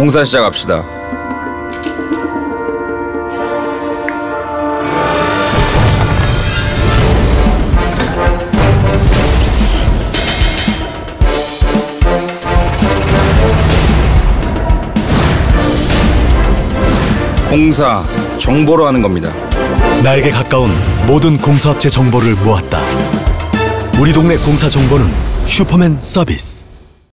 공사 시작합시다. 공사 정보로 하는 겁니다. 나에게 가까운 모든 공사업체 정보를 모았다. 우리 동네 공사 정보는 슈퍼맨 서비스.